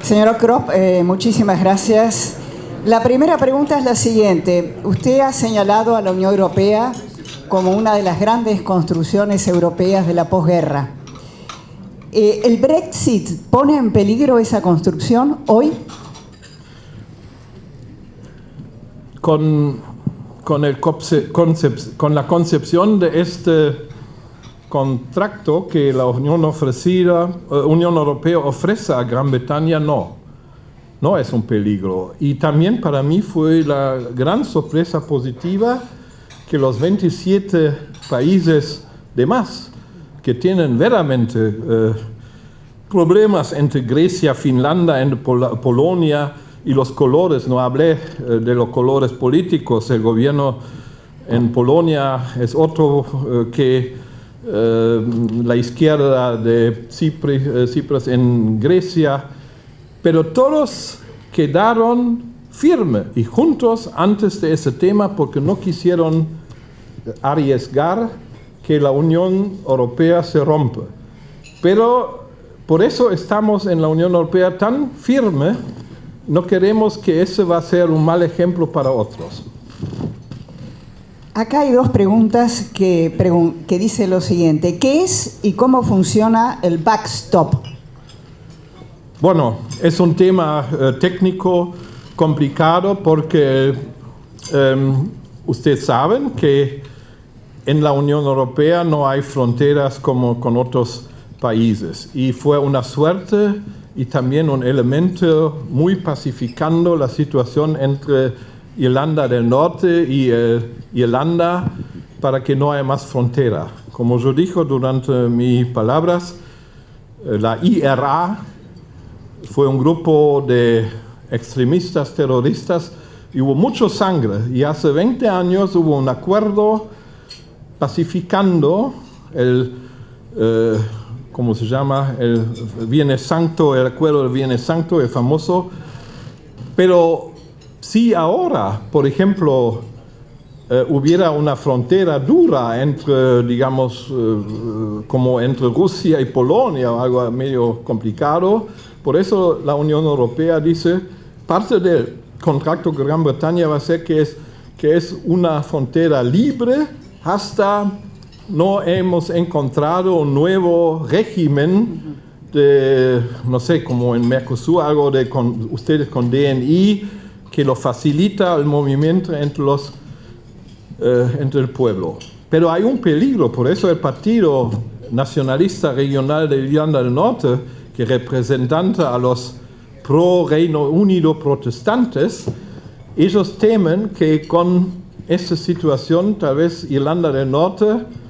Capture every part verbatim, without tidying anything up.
Señor Krop, eh, muchísimas gracias. La primera pregunta es la siguiente. Usted ha señalado a la Unión Europea como una de las grandes construcciones europeas de la posguerra. Eh, ¿El Brexit pone en peligro esa construcción hoy? Con, con, el concep, con la concepción de este contrato que la Unión, ofrecida, uh, Unión Europea ofrece a Gran Bretaña, no. No es un peligro. Y también para mí fue la gran sorpresa positiva que los veintisiete países demás que tienen verdaderamente uh, problemas entre Grecia, Finlandia, entre Pol Polonia y los colores, no hablé uh, de los colores políticos, el gobierno en Polonia es otro uh, que uh, la izquierda de Cipri, uh, Cipras en Grecia, pero todos quedaron firmes y juntos antes de ese tema porque no quisieron arriesgar que la Unión Europea se rompa. Pero por eso estamos en la Unión Europea tan firme, no queremos que ese va a ser un mal ejemplo para otros. Acá hay dos preguntas que, pregun que dice lo siguiente. ¿Qué es y cómo funciona el backstop? Bueno, es un tema eh, técnico complicado porque eh, ustedes saben que en la Unión Europea no hay fronteras como con otros países y fue una suerte y también un elemento muy pacificando la situación entre Irlanda del Norte y eh, Irlanda para que no haya más frontera. Como yo dije durante mis palabras, eh, la I R A fue un grupo de extremistas terroristas y hubo mucha sangre. Y hace veinte años hubo un acuerdo pacificando el, eh, ¿cómo se llama? El Viernes Santo, el acuerdo del Viernes Santo, el famoso. Pero si ahora, por ejemplo, eh, hubiera una frontera dura entre, digamos, eh, como entre Rusia y Polonia, o algo medio complicado. Por eso la Unión Europea dice, parte del contrato con Gran Bretaña va a ser que es, que es una frontera libre hasta no hemos encontrado un nuevo régimen de, no sé, como en Mercosur, algo de con, ustedes con D N I, que lo facilita el movimiento entre, los, eh, entre el pueblo. Pero hay un peligro, por eso el Partido Nacionalista Regional de Irlanda del Norte, que representa a los pro Reino Unido protestantes, ellos temen que con esta situación tal vez Irlanda del Norte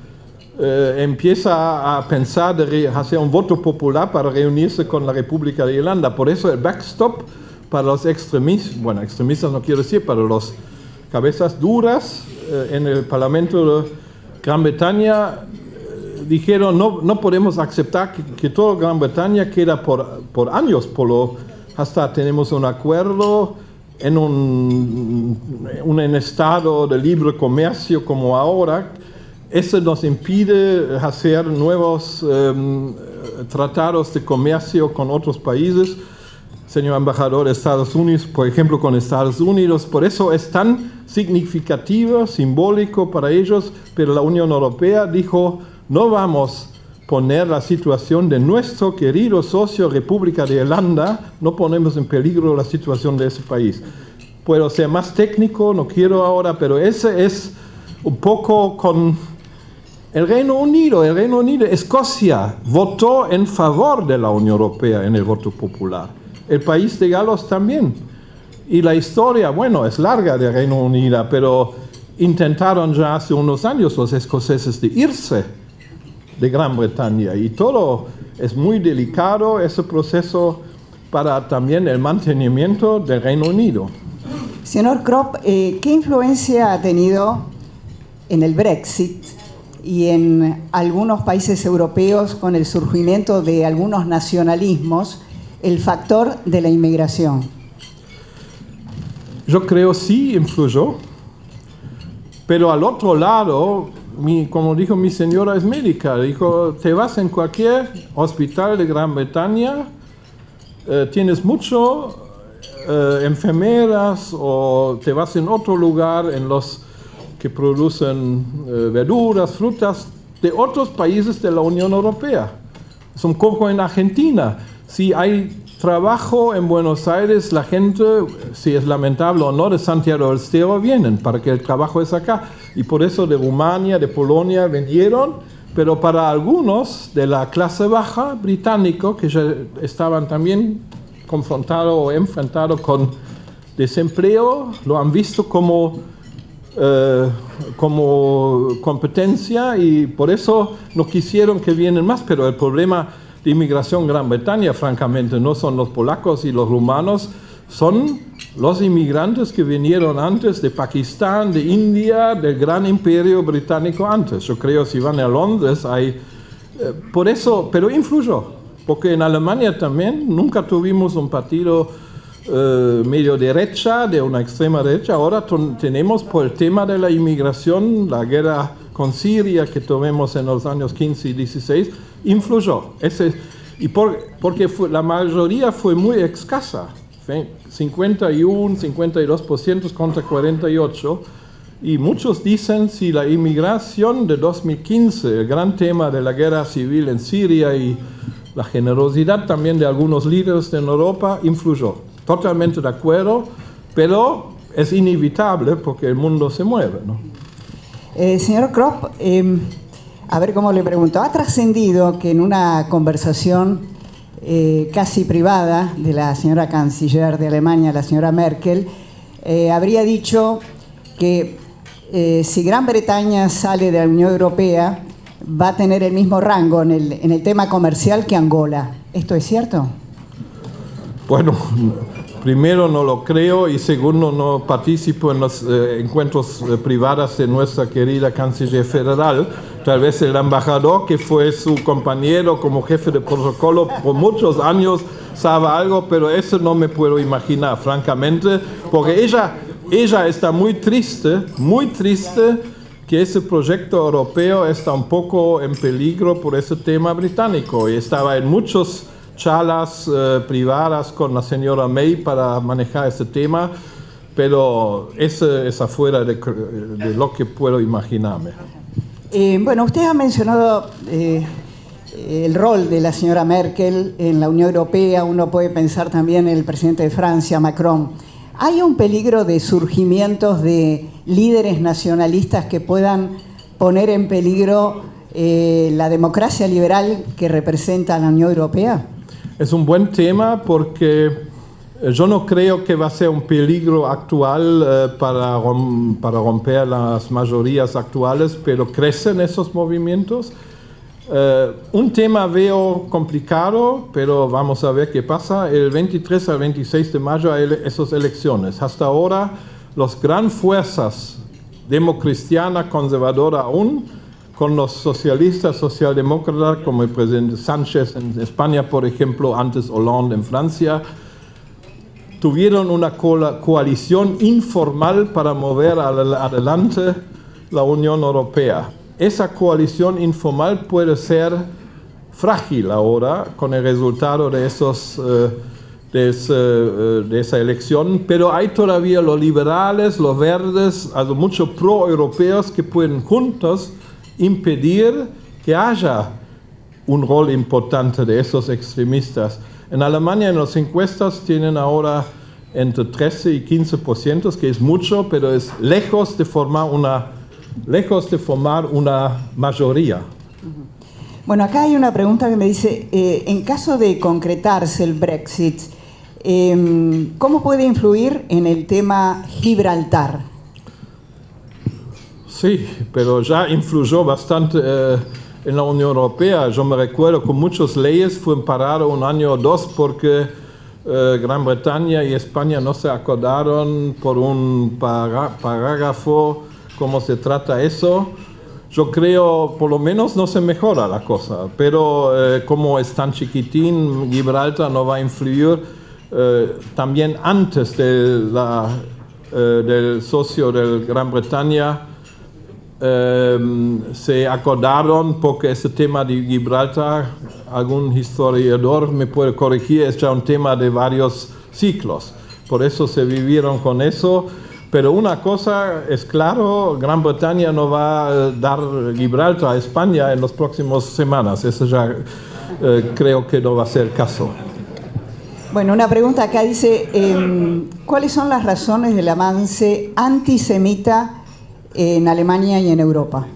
eh, empieza a pensar de hacer un voto popular para reunirse con la República de Irlanda. Por eso el backstop para los extremistas, bueno, extremistas no quiero decir, para los cabezas duras eh, en el Parlamento de Gran Bretaña, dijeron, no, no podemos aceptar que, que toda Gran Bretaña queda por, por años, por lo, hasta tenemos un acuerdo en un, un en estado de libre comercio como ahora. Eso nos impide hacer nuevos um, tratados de comercio con otros países. Señor embajador de Estados Unidos, por ejemplo, con Estados Unidos. Por eso es tan significativo, simbólico para ellos, pero la Unión Europea dijo, no vamos a poner la situación de nuestro querido socio República de Irlanda, no ponemos en peligro la situación de ese país. Puedo ser más técnico, no quiero ahora, pero ese es un poco con el Reino Unido. El Reino Unido, Escocia, votó en favor de la Unión Europea en el voto popular. El país de Gales también. Y la historia, bueno, es larga del Reino Unido, pero intentaron ya hace unos años los escoceses de irse de Gran Bretaña y todo es muy delicado ese proceso para también el mantenimiento del Reino Unido. Señor Krop, eh, ¿qué influencia ha tenido en el Brexit y en algunos países europeos con el surgimiento de algunos nacionalismos el factor de la inmigración? Yo creo sí influyó, pero al otro lado, mi, como dijo mi señora es médica, dijo, te vas en cualquier hospital de Gran Bretaña eh, tienes mucho eh, enfermeras o te vas en otro lugar en los que producen eh, verduras, frutas de otros países de la Unión Europea. Es un poco en Argentina. Si hay trabajo en Buenos Aires, la gente, si es lamentable o no, de Santiago del Estero vienen para que el trabajo es acá. Y por eso de Rumania, de Polonia vinieron, pero para algunos de la clase baja británico, que ya estaban también confrontados o enfrentados con desempleo, lo han visto como, eh, como competencia y por eso no quisieron que vienen más, pero el problema de inmigración en Gran Bretaña, francamente, no son los polacos y los rumanos, son los inmigrantes que vinieron antes de Pakistán, de India, del gran imperio británico antes. Yo creo si van a Londres hay... Eh, por eso, pero influyó, porque en Alemania también nunca tuvimos un partido eh, medio derecha, de una extrema derecha. Ahora tenemos por el tema de la inmigración, la guerra con Siria que tuvimos en los años quince y dieciséis, influyó. Ese, y por, porque fue, la mayoría fue muy escasa. cincuenta y uno, cincuenta y dos por ciento contra cuarenta y ocho, y muchos dicen si la inmigración de dos mil quince, el gran tema de la guerra civil en Siria y la generosidad también de algunos líderes en Europa influyó. Totalmente de acuerdo, pero es inevitable porque el mundo se mueve, ¿no? Eh, señor Kropp, eh, a ver cómo le pregunto, ¿ha trascendido que en una conversación Eh, casi privada de la señora canciller de Alemania, la señora Merkel, eh, habría dicho que eh, si Gran Bretaña sale de la Unión Europea va a tener el mismo rango en el, en el tema comercial que Angola? ¿Esto es cierto? Bueno, primero no lo creo y segundo no participo en los eh, encuentros eh, privados de nuestra querida canciller federal. Tal vez el embajador que fue su compañero como jefe de protocolo por muchos años sabe algo, pero eso no me puedo imaginar, francamente, porque ella, ella está muy triste, muy triste que ese proyecto europeo está un poco en peligro por ese tema británico y estaba en muchos charlas eh, privadas con la señora May para manejar ese tema, pero ese es afuera de, de lo que puedo imaginarme. Eh, bueno, usted ha mencionado eh, el rol de la señora Merkel en la Unión Europea, uno puede pensar también en el presidente de Francia, Macron. ¿Hay un peligro de surgimientos de líderes nacionalistas que puedan poner en peligro eh, la democracia liberal que representa la Unión Europea? Es un buen tema porque yo no creo que va a ser un peligro actual eh, para, rom para romper las mayorías actuales, pero crecen esos movimientos. Eh, un tema veo complicado, pero vamos a ver qué pasa. El veintitrés al veintiséis de mayo hay esas elecciones. Hasta ahora, las grandes fuerzas democristianas, conservadoras aún, con los socialistas, socialdemócratas, como el presidente Sánchez en España, por ejemplo, antes Hollande en Francia, tuvieron una co coalición informal para mover adelante la Unión Europea. Esa coalición informal puede ser frágil ahora con el resultado de, esos, uh, de, ese, uh, de esa elección, pero hay todavía los liberales, los verdes, also muchos pro-europeos que pueden juntos impedir que haya un rol importante de esos extremistas. En Alemania en las encuestas tienen ahora entre trece y quince por ciento, que es mucho, pero es lejos de formar una, lejos de formar una mayoría. Bueno, acá hay una pregunta que me dice, eh, en caso de concretarse el Brexit, eh, ¿cómo puede influir en el tema Gibraltar? Sí, pero ya influyó bastante eh, en la Unión Europea. Yo me recuerdo que muchas leyes fueron paradas un año o dos porque eh, Gran Bretaña y España no se acordaron por un parágrafo cómo se trata eso. Yo creo, por lo menos no se mejora la cosa, pero eh, como es tan chiquitín, Gibraltar no va a influir eh, también antes de la, eh, del socio de Gran Bretaña. eh, se acordaron porque ese tema de Gibraltar, algún historiador me puede corregir, es ya un tema de varios ciclos. Por eso se vivieron con eso. Pero una cosa es claro, Gran Bretaña no va a dar Gibraltar a España en las próximas semanas. Eso ya eh, creo que no va a ser el caso. Bueno, una pregunta acá dice, eh, ¿cuáles son las razones del avance antisemita en Alemania y en Europa?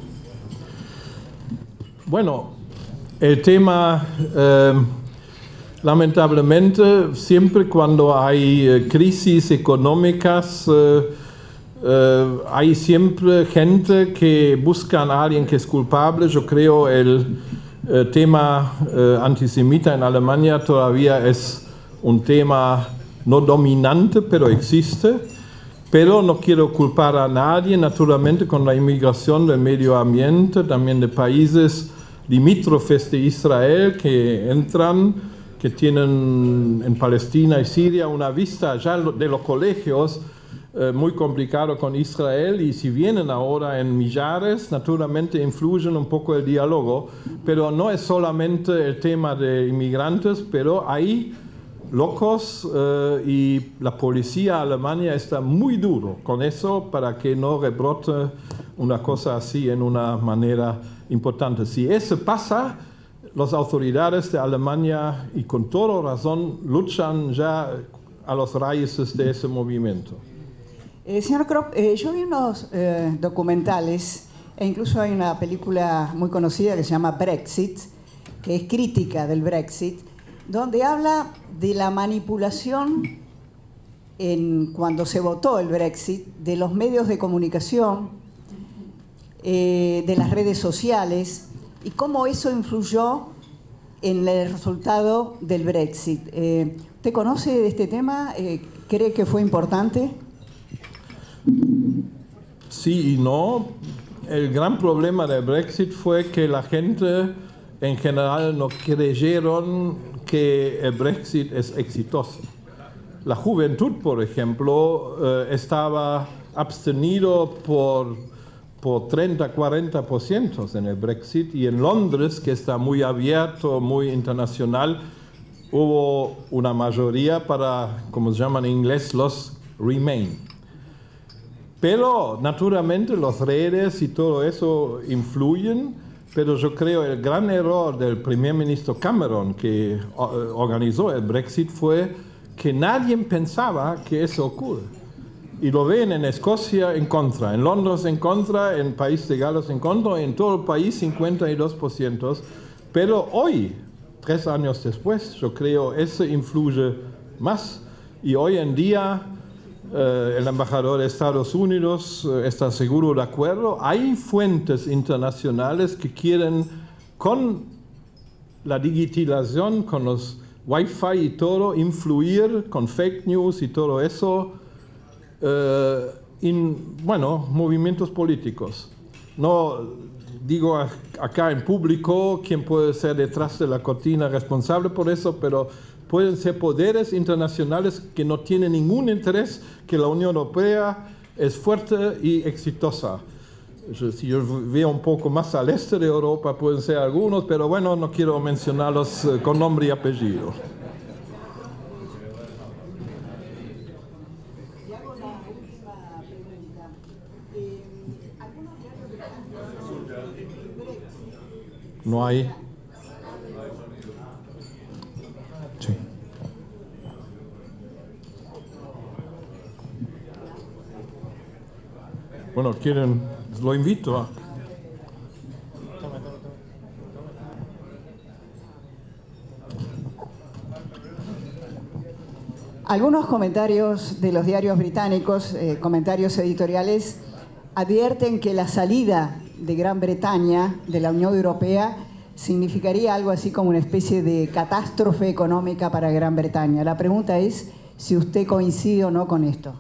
Bueno, el tema, eh, lamentablemente, siempre cuando hay eh, crisis económicas, eh, eh, hay siempre gente que busca a alguien que es culpable. Yo creo el eh, tema eh, antisemita en Alemania todavía es un tema no dominante, pero existe. Pero no quiero culpar a nadie, naturalmente con la inmigración del medio ambiente, también de países limítrofes de Israel que entran, que tienen en Palestina y Siria una vista ya de los colegios eh, muy complicado con Israel, y si vienen ahora en millares, naturalmente influyen un poco el diálogo, pero no es solamente el tema de inmigrantes, pero hay locos eh, y la policía alemana está muy duro con eso para que no rebrote una cosa así en una manera importante. Si eso pasa, las autoridades de Alemania, y con toda razón, luchan ya a los raíces de ese movimiento. Eh, señor Kropp, eh, yo vi unos eh, documentales, e incluso hay una película muy conocida que se llama Brexit, que es crítica del Brexit, donde habla de la manipulación en, cuando se votó el Brexit, de los medios de comunicación, eh, de las redes sociales, y cómo eso influyó en el resultado del Brexit. Eh, ¿Usted conoce de este tema? Eh, ¿Cree que fue importante? Sí y no. El gran problema del Brexit fue que la gente en general no creyeron que el Brexit es exitoso. La juventud, por ejemplo, eh, estaba abstenido por, por treinta, cuarenta por ciento en el Brexit, y en Londres, que está muy abierto, muy internacional, hubo una mayoría para, como se llama en inglés, los Remain. Pero naturalmente las redes y todo eso influyen, pero yo creo el gran error del primer ministro Cameron, que organizó el Brexit, fue que nadie pensaba que eso ocurre. Y lo ven en Escocia en contra, en Londres en contra, en País de Gales en contra, en todo el país cincuenta y dos por ciento. Pero hoy, tres años después, yo creo eso influye más. Y hoy en día eh, el embajador de Estados Unidos eh, está seguro de acuerdo. Hay fuentes internacionales que quieren, con la digitalización, con los Wi-Fi y todo, influir con fake news y todo eso eh, en, bueno, movimientos políticos. No digo acá en público quién puede ser detrás de la cortina responsable por eso, pero pueden ser poderes internacionales que no tienen ningún interés que la Unión Europea es fuerte y exitosa. Si yo veo un poco más al este de Europa, pueden ser algunos, pero bueno, no quiero mencionarlos con nombre y apellido. Y hago la última pregunta. Eh, ¿Algunos diarios británicos del Brexit? No hay. Sí. Bueno, quieren, lo invito a... Algunos comentarios de los diarios británicos, eh, comentarios editoriales, advierten que la salida de Gran Bretaña de la Unión Europea significaría algo así como una especie de catástrofe económica para Gran Bretaña. La pregunta es si usted coincide o no con esto.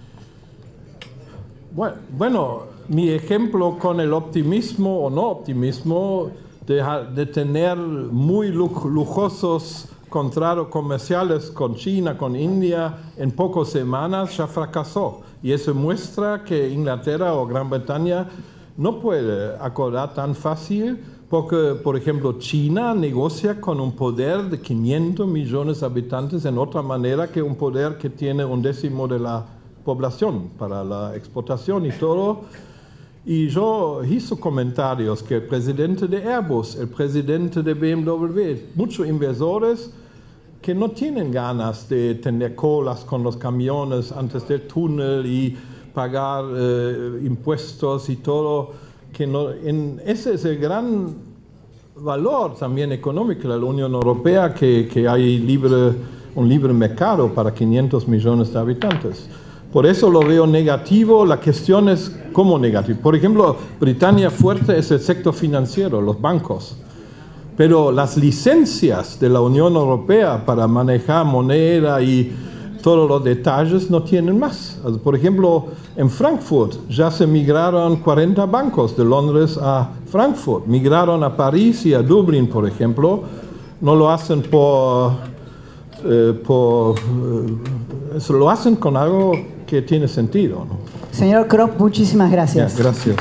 Bueno, mi ejemplo con el optimismo o no optimismo de, de tener muy lujosos contratos comerciales con China, con India, en pocas semanas ya fracasó. Y eso muestra que Inglaterra o Gran Bretaña no puede acordar tan fácil porque, por ejemplo, China negocia con un poder de quinientos millones de habitantes en otra manera que un poder que tiene un décimo de la población para la exportación y todo. Y yo hice comentarios que el presidente de Airbus, el presidente de B M W, muchos inversores que no tienen ganas de tener colas con los camiones antes del túnel y pagar eh, impuestos y todo, que no, en, ese es el gran valor también económico de la Unión Europea, que, que hay libre, un libre mercado para quinientos millones de habitantes. Por eso lo veo negativo. La cuestión es cómo negativo. Por ejemplo, Britania fuerte es el sector financiero, los bancos. Pero las licencias de la Unión Europea para manejar moneda y todos los detalles no tienen más. Por ejemplo, en Frankfurt ya se migraron cuarenta bancos de Londres a Frankfurt. Migraron a París y a Dublín, por ejemplo. No lo hacen por... Eh, por eh, eso lo hacen con algo que tiene sentido, ¿no? Señor Kropp, muchísimas gracias. Ya, gracias.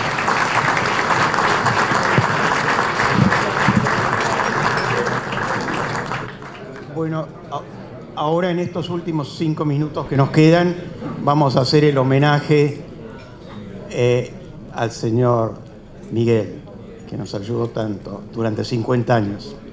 Bueno, ahora en estos últimos cinco minutos que nos quedan, vamos a hacer el homenaje eh, al señor Miguel, que nos ayudó tanto durante cincuenta años.